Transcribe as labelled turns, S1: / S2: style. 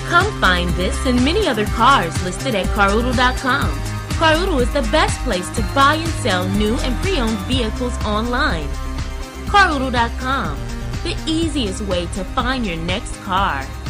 S1: Come find this and many other cars listed at caroodle.com. Caroodle is the best place to buy and sell new and pre-owned vehicles online. Caroodle.com, the easiest way to find your next car.